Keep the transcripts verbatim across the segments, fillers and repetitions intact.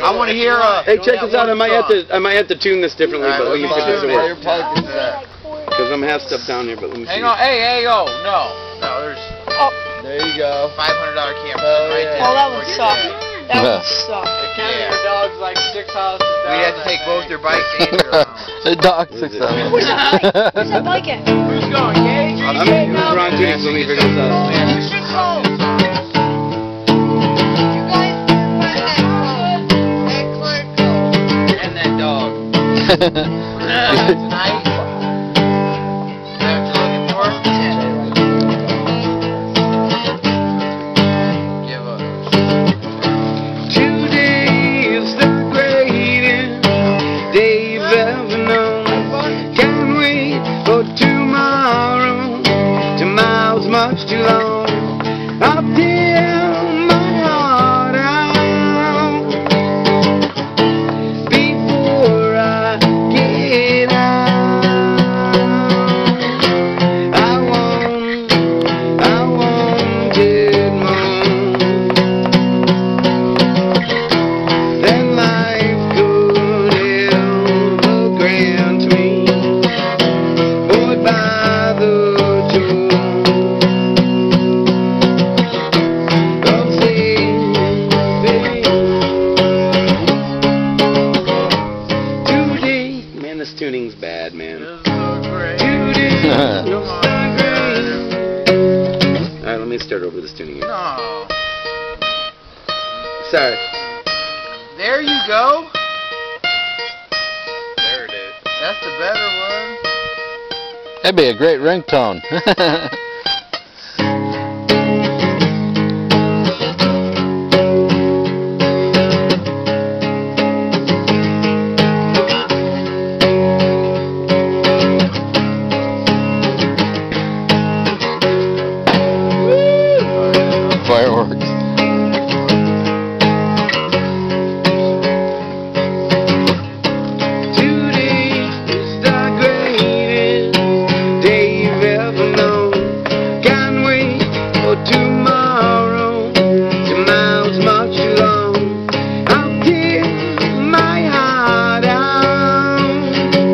I want to hear a... Hey, check this out. I might have to I might have to tune this differently, but let me see if this works. Because I'm half stuff down here, but let me see. Hang on. Hey, hey, oh, no. No, there's... Oh. There you go. five hundred dollar camera Oh, right yeah. there. Oh, that would suck. That would suck. Yeah. The dog's like six houses down. We had to take both their bikes and their The dog six houses. Where's that bike? Where's that bike at? Who's going? Gage? I'm in the wrong tuning, so let me figure this out. You should go. You guys and that dog. Tonight. Is that what you're looking for? Give up. Today is the greatest day you've ever known. Can't wait for tomorrow. Tomorrow's much too long. I'll tear my heart out before I get out. I want, I want it more than life could ever grant me. Bored by the joy of saving. Today, man, this tuning's bad, man. Today, no star great. All right, let me start over this tuning again. No. Sorry. There you go. There it is. That's the better one. That'd be a great ringtone. Fireworks. Today is the greatest day you've ever known. Can't wait for tomorrow. Tomorrow's much too long. I'll tear my heart out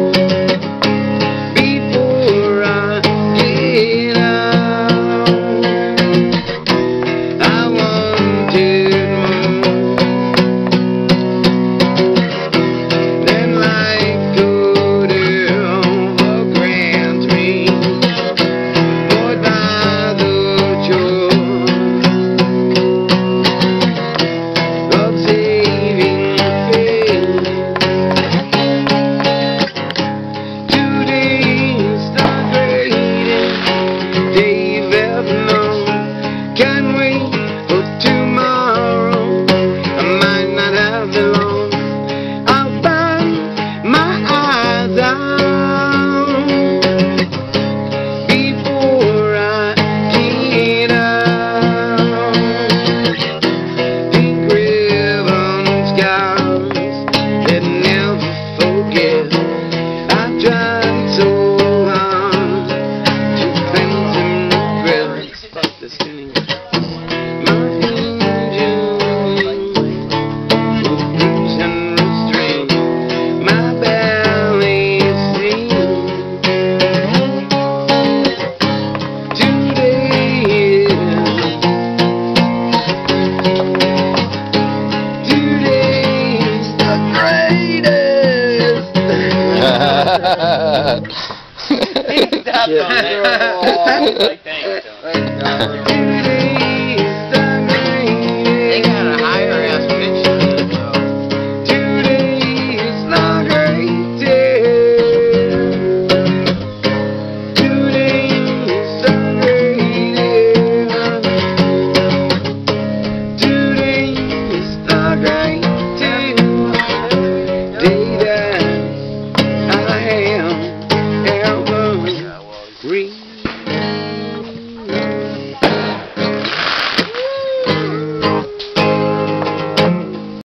before I get out. I wanted more than life could ever grant me. Bored by the joy of saving faith. Today's the greatest day you've ever known. Can't wait for tomorrow. I might not have it long. I'll burn my eyes out before I get out. Pink ribbon scars that never forget. I've tried so hard to cleanse and regret. Fuck this tuning. My angel will bruise and restrain my belly sing. Today, today's the greatest. Stop on it. Like, thanks, Tony. Today